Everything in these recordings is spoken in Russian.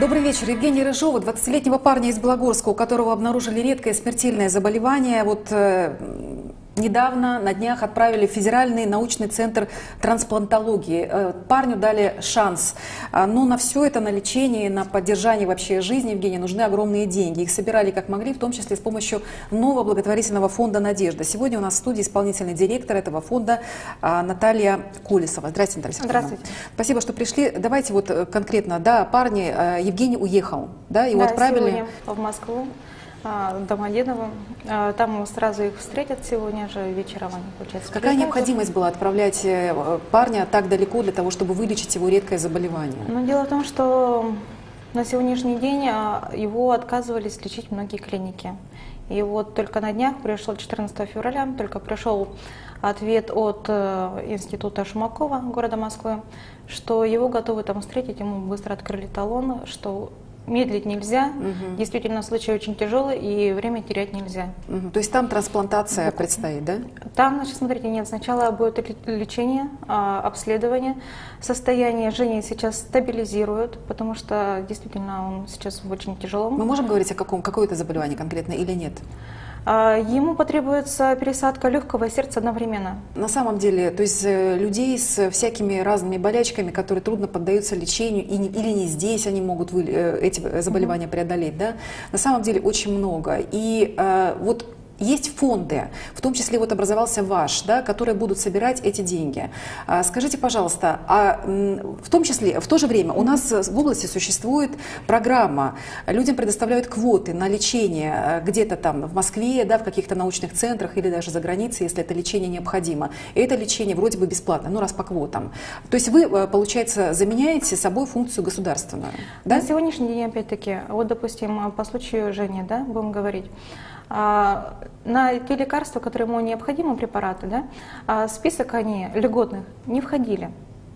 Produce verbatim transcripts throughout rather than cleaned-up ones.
Добрый вечер. Евгения Рыжова, двадцатилетнего парня из Белогорска, у которого обнаружили редкое смертельное заболевание. Вот э, недавно, на днях, отправили в Федеральный научный центр трансплантологии. Э, парню дали шанс. А, но на все это, на лечение, на поддержание вообще жизни, Евгения, нужны огромные деньги. Их собирали как могли, в том числе с помощью нового благотворительного фонда «Надежда». Сегодня у нас в студии исполнительный директор этого фонда э, Наталья Колесова. Здравствуйте, Наталья Сергеевна. Здравствуйте. Спасибо, что пришли. Давайте вот конкретно, да, парни, э, Евгений уехал, да, его да, отправили сегодня в Москву, в Домодедово. Там сразу их встретят сегодня же вечером. Они, получается, Какая приезжают. необходимость была отправлять парня так далеко для того, чтобы вылечить его редкое заболевание? Но дело в том, что на сегодняшний день его отказывались лечить многие клиники. И вот только на днях, пришел четырнадцатого февраля, только пришел ответ от института Шумакова города Москвы, что его готовы там встретить, ему быстро открыли талон, что медлить нельзя, угу. Действительно случай очень тяжелый и время терять нельзя. Угу. То есть там трансплантация вот. предстоит, да? Там, значит, смотрите, нет, сначала будет лечение, обследование, состояние Жени сейчас стабилизируют, потому что действительно он сейчас в очень тяжелом. Мы можем говорить о каком, какое это заболевание конкретно или нет? Ему потребуется пересадка легкого и сердца одновременно. На самом деле, то есть людей с всякими разными болячками, которые трудно поддаются лечению, и не, или не здесь они могут вы, эти заболевания mm-hmm. преодолеть, да? На самом деле очень много. И э, вот есть фонды, в том числе вот образовался ваш, да, которые будут собирать эти деньги. А, скажите, пожалуйста, а в том числе, в то же время у нас в области существует программа, людям предоставляют квоты на лечение где-то там в Москве, да, в каких-то научных центрах или даже за границей, если это лечение необходимо. И это лечение вроде бы бесплатно, ну раз по квотам. То есть вы, получается, заменяете собой функцию государственную, да? На сегодняшний день, опять-таки, вот, допустим, по случаю Жени, да, будем говорить, на те лекарства, которые ему необходимы, препараты, да, список они льготных не входили.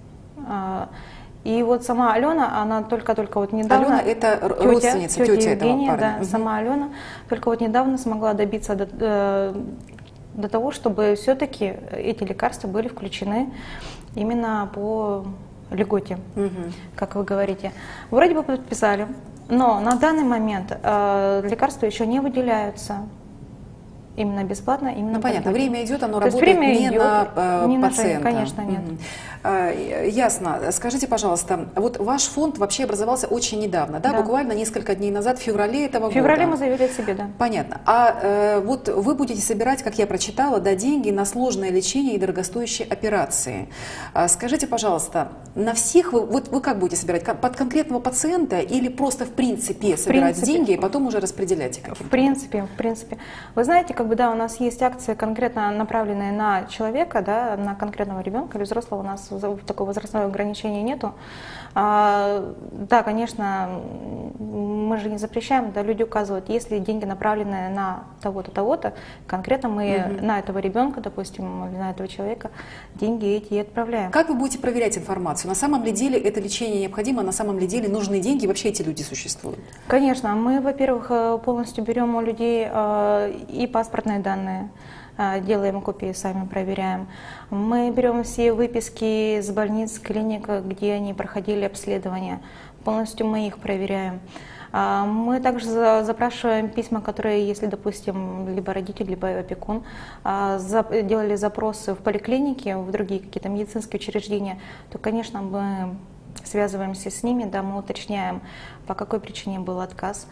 И вот сама Алена, она только-только вот недавно... Алена — это родственница, тетя, тетя этого Евгения, парня. Да, угу. Сама Алена только вот недавно смогла добиться до, до того, чтобы все-таки эти лекарства были включены именно по льготе, угу. как вы говорите. Вроде бы подписали. Но на данный момент э, лекарства еще не выделяются именно бесплатно, именно. Ну понятно, время идет, оно То работает не идет, на э, не пациента. На, конечно, нет. Угу. Э, ясно. Скажите, пожалуйста, вот ваш фонд вообще образовался очень недавно, да? Да. Буквально несколько дней назад, в феврале этого года. В феврале года. Мы заявили о себе, да. Понятно. А э, вот вы будете собирать, как я прочитала, да, деньги на сложное лечение и дорогостоящие операции. А, скажите, пожалуйста, на всех вы, вот вы как будете собирать? Под конкретного пациента или просто в принципе собирать в принципе, деньги и потом уже распределять их? В принципе, в принципе. Вы знаете, как бы, да, у нас есть акции конкретно направленные на человека, да, на конкретного ребенка или взрослого, у нас такого возрастного ограничения нету. А, да, конечно, мы же не запрещаем, да, люди указывают, если деньги направлены на того-то, того-то, конкретно мы угу. на этого ребенка, допустим, или на этого человека деньги эти и отправляем. Как вы будете проверять информацию? На самом ли деле это лечение необходимо, на самом ли деле нужны деньги, и вообще эти люди существуют? Конечно, мы, во-первых, полностью берем у людей и паспортные данные, делаем копии, сами проверяем. Мы берем все выписки с больниц, клиник, где они проходили обследование. Полностью мы их проверяем. Мы также запрашиваем письма, которые, если, допустим, либо родитель, либо опекун делали запросы в поликлинике, в другие какие-то медицинские учреждения, то, конечно, мы связываемся с ними, да, мы уточняем, по какой причине был отказ.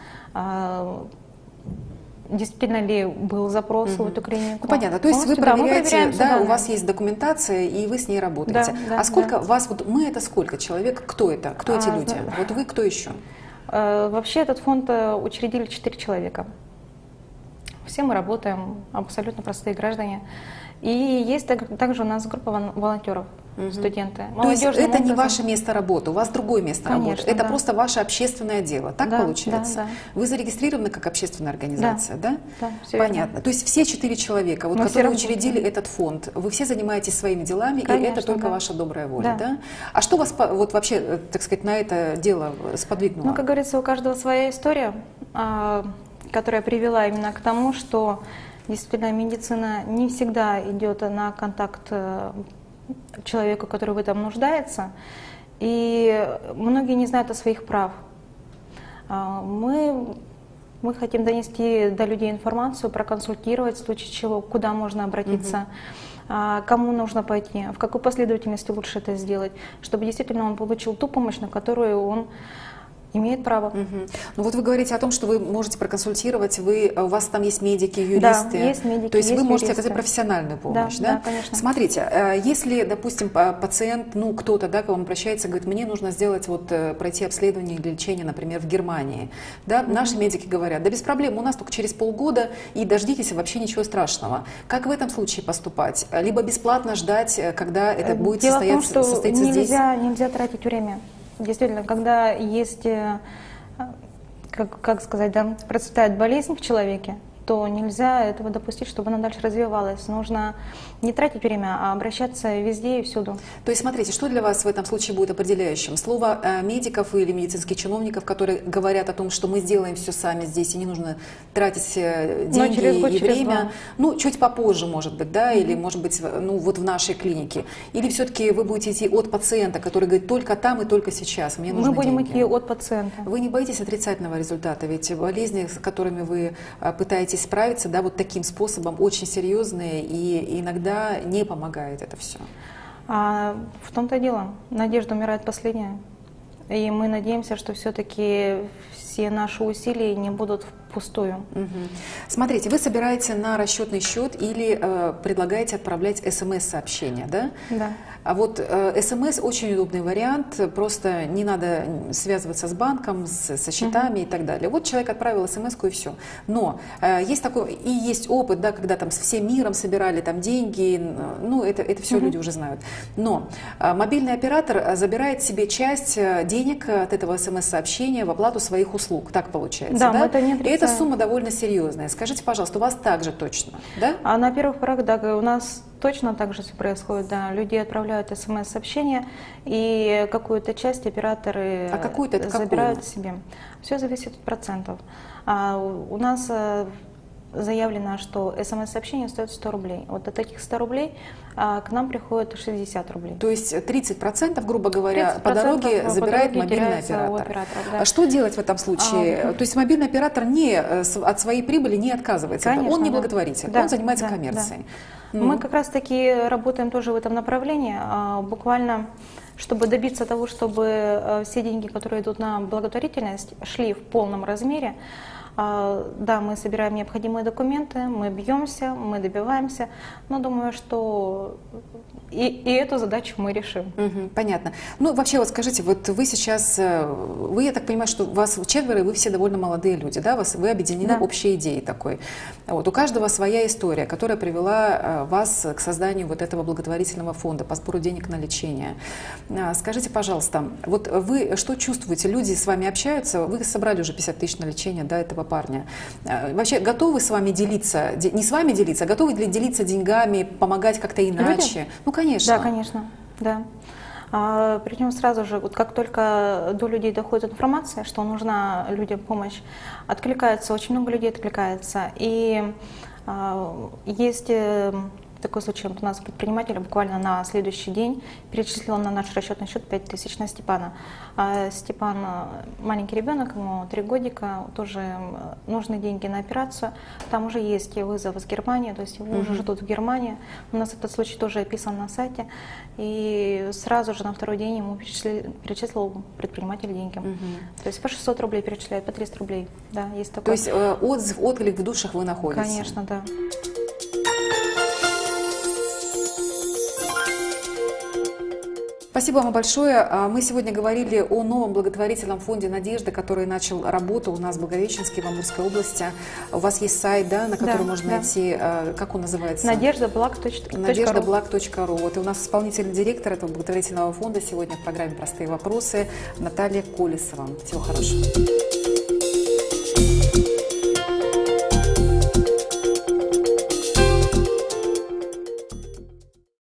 Действительно ли был запрос угу. в эту клинику? Ну, понятно, то есть вы проверяете, да, да, у вас есть документация, и вы с ней работаете. Да, а да, сколько да. вас, вот мы это сколько человек, кто это, кто а, эти люди? Да. Вот вы, кто еще? Вообще этот фонд учредили четыре человека. Все мы работаем, абсолютно простые граждане. И есть также у нас группа волонтеров, угу. студенты. То есть это образом. Не ваше место работы, у вас другое место Конечно, работы. Это да. просто ваше общественное дело, так да, получается? Да, да. Вы зарегистрированы как общественная организация, да? Да, все понятно. верно. То есть все четыре человека, вот, которые учредили этот фонд, вы все занимаетесь своими делами, Конечно, и это только да. ваша добрая воля, да. да? А что вас вот вообще, так сказать, на это дело сподвигнуло? Ну, как говорится, у каждого своя история, которая привела именно к тому, что действительно медицина не всегда идет на контакт человеку, который в этом нуждается, и многие не знают о своих правах. Мы, мы хотим донести до людей информацию, проконсультировать, в случае чего, куда можно обратиться, угу. кому нужно пойти, в какой последовательности лучше это сделать, чтобы действительно он получил ту помощь, на которую он имеет право. Угу. Ну вот вы говорите о том, что вы можете проконсультировать, вы, у вас там есть медики, юристы. Да, есть медики, то есть, есть вы можете юристы. оказать профессиональную помощь, да? Да, да, конечно. Смотрите, если, допустим, пациент, ну кто-то, да, к вам обращается, говорит, мне нужно сделать, вот, пройти обследование или лечение, например, в Германии, да, угу. Наши медики говорят, да без проблем, у нас только через полгода, и дождитесь, вообще ничего страшного. Как в этом случае поступать? Либо бесплатно ждать, когда это будет Дело состояться, в том, что состояться нельзя, здесь? Нельзя тратить время. Действительно, когда есть, как, как сказать, да, процветает болезнь в человеке, то нельзя этого допустить, чтобы она дальше развивалась. Нужно не тратить время, а обращаться везде и всюду. То есть, смотрите, что для вас в этом случае будет определяющим? Слово э, медиков или медицинских чиновников, которые говорят о том, что мы сделаем все сами здесь, и не нужно тратить э, деньги через год, и через время. два. Ну, чуть попозже, может быть, да, mm-hmm. или, может быть, ну, вот в нашей клинике. Или все-таки вы будете идти от пациента, который говорит, только там и только сейчас, мне нужны Мы будем деньги. идти от пациента. Вы не боитесь отрицательного результата? Ведь болезни, с которыми вы пытаетесь справиться, да, вот таким способом, очень серьезные, и иногда не помогает это все. А в том-то и дело. Надежда умирает последняя. И мы надеемся, что все-таки все наши усилия не будут впустую. Угу. Смотрите, вы собираете на расчетный счет или э, предлагаете отправлять смс-сообщение, да? Да. А вот э, смс очень удобный вариант, просто не надо связываться с банком, с, со счетами угу. и так далее. Вот человек отправил смс-ку и все. Но э, есть такой, и есть опыт, да, когда там всем миром собирали там деньги, ну это, это все угу. люди уже знают. Но э, мобильный оператор забирает себе часть денег от этого смс-сообщения в оплату своих услуг, так получается, да? да? Мы это не и эта сумма довольно серьезная. Скажите, пожалуйста, у вас также точно, да? А на первых порах, да, у нас точно так же все происходит, да. Люди отправляют смс-сообщения, и какую-то часть операторы а какую-то забирают какую? себе. Все зависит от процентов. А у нас заявлено, что смс-сообщение стоит сто рублей. Вот от этих ста рублей а, к нам приходит шестьдесят рублей. То есть тридцать процентов, грубо говоря, тридцать процентов по дороге забирает по дороге мобильный оператор. операторов, да. А что делать в этом случае? А, То есть мобильный оператор не, от своей прибыли не отказывается. Конечно, он не да. благотворитель, Да, он занимается да, коммерцией. Да. Ну. Мы как раз-таки работаем тоже в этом направлении, буквально чтобы добиться того, чтобы все деньги, которые идут на благотворительность, шли в полном размере. Да, мы собираем необходимые документы, мы бьемся, мы добиваемся, но думаю, что и, и эту задачу мы решим. Угу, понятно. Ну, вообще, вот скажите, вот вы сейчас, вы, я так понимаю, что вас четверо, и вы все довольно молодые люди, да, вас, вы объединены да. общей идеей такой. Вот, у каждого своя история, которая привела вас к созданию вот этого благотворительного фонда по сбору денег на лечение. Скажите, пожалуйста, вот вы что чувствуете? Люди с вами общаются, вы собрали уже пятьдесят тысяч на лечение, да, этого парня. Вообще готовы с вами делиться, не с вами делиться, а готовы ли делиться деньгами, помогать как-то иначе? Люди? Ну, конечно. Да, конечно, да. А, причем сразу же, вот как только до людей доходит информация, что нужна людям помощь, откликается, очень много людей откликается. И а, есть такой случай, вот у нас предприниматель буквально на следующий день перечислил на наш расчетный счет пять тысяч на Степана. А Степан маленький ребенок, ему три годика, тоже нужны деньги на операцию. Там уже есть вызов из Германии, то есть его mm-hmm. уже ждут в Германии. У нас этот случай тоже описан на сайте. И сразу же на второй день ему перечислил, перечислил предприниматель деньги. Mm-hmm. То есть по шестьсот рублей перечисляют, по триста рублей. Да, есть такое. То есть э, отзыв, отклик в душах вы находите? Конечно, да. Спасибо вам большое. Мы сегодня говорили о новом благотворительном фонде «Надежда», который начал работу у нас в Благовещенске, в Амурской области. У вас есть сайт, да, на который да, можно да. найти, как он называется? надежда благ точка ру. надежда благ точка ру. Вот и у нас исполнительный директор этого благотворительного фонда сегодня в программе «Простые вопросы» Наталья Колесова. Всего хорошего.